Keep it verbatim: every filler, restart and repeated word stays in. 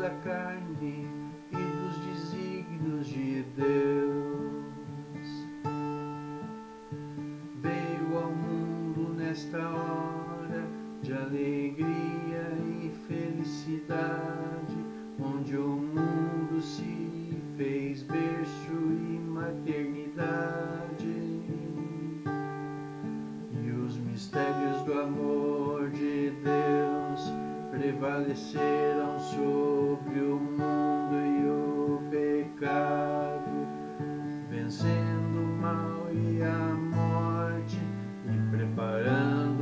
da carne e dos desígnios de Deus. Veio ao mundo nesta hora de alegria e felicidade, onde o mundo se fez berço e maternidade, e os mistérios do amor de Deus prevaleceram sobre o mundo e o pecado, vencendo o mal e a morte e preparando